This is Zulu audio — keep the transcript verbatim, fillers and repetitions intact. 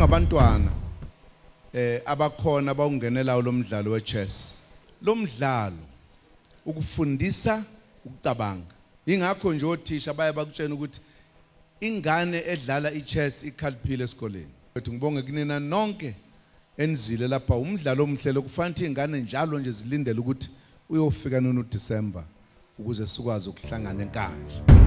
bangabantwana eh abakhona bawungenela lo mdlalo we-chess. Lo mdlalo ukufundisa ukucabanga. Ingakho nje othisha baye bakutshena ukuthi ingane edlala i-chess ikhaliphile esikoleni. Bethu ngibonge kunina nonke enzile lapha umdlalo omhle lokufanele ingane njalo nje zilindele ukuthi uyofika noNo December ukuze sikwazi ukuhlangana enkandla.